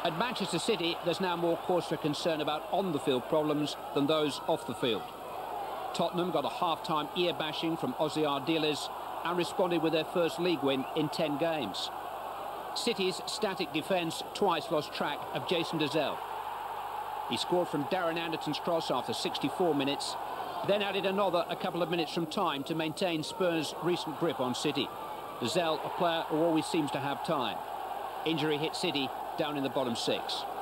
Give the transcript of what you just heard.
At Manchester City, there's now more cause for concern about on-the-field problems than those off the field. Tottenham got a half-time ear-bashing from Ozzy Ardiles and responded with their first league win in 10 games. City's static defence twice lost track of Jason Dozzell. He scored from Darren Anderton's cross after 64 minutes, then added another a couple of minutes from time to maintain Spurs' recent grip on City. Dozzell, a player who always seems to have time. Injury hit City down in the bottom six.